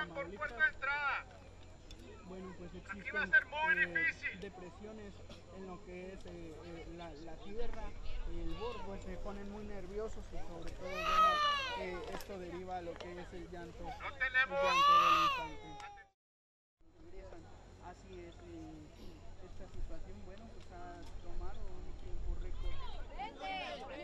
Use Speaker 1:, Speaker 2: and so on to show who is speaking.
Speaker 1: por puerta de entrada. Bueno, pues existen
Speaker 2: Aquí va a ser muy difícil.
Speaker 1: depresiones en lo que es la tierra, el borde, pues se ponen muy nerviosos y sobre todo, bueno, esto deriva a lo que es el llanto,
Speaker 2: ¡No tenemos!
Speaker 1: del infante. Así es, esta situación, bueno, pues ha tomado un tiempo récord.